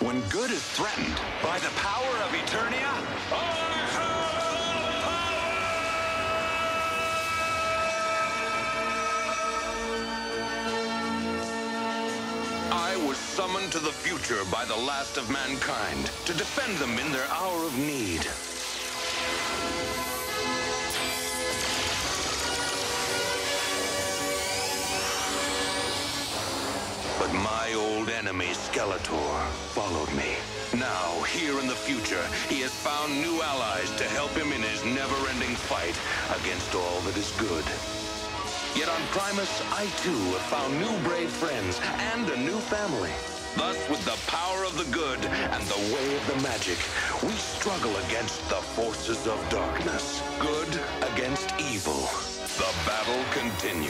When good is threatened by the power of Eternia, I was summoned to the future by the last of mankind to defend them in their hour of need. But my old enemy, Skeletor, followed me. Now, here in the future, he has found new allies to help him in his never-ending fight against all that is good. Yet on Primus, I too have found new brave friends and a new family. Thus, with the power of the good and the way of the magic, we struggle against the forces of darkness. Good against evil. The battle continues.